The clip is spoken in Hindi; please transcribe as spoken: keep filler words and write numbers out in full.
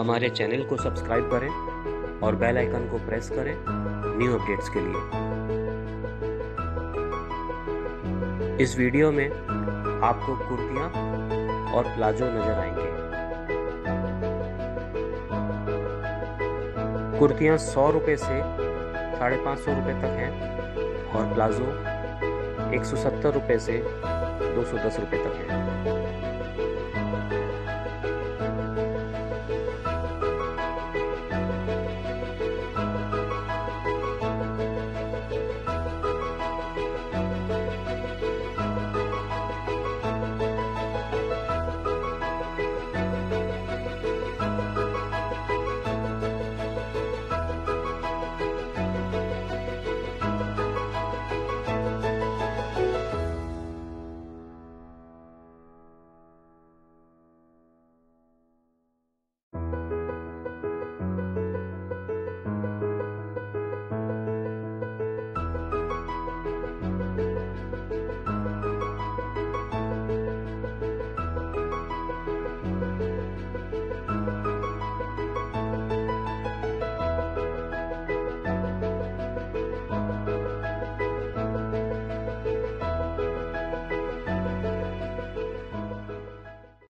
हमारे चैनल को सब्सक्राइब करें और बेल आइकन को प्रेस करें न्यू अपडेट्स के लिए। इस वीडियो में आपको कुर्तियाँ और प्लाजो नज़र आएंगे। कुर्तियाँ सौ रुपये से साढ़े पाँच सौ रुपये तक हैं और प्लाजो एक सौ सत्तर रुपये से दो सौ दस रुपये तक है।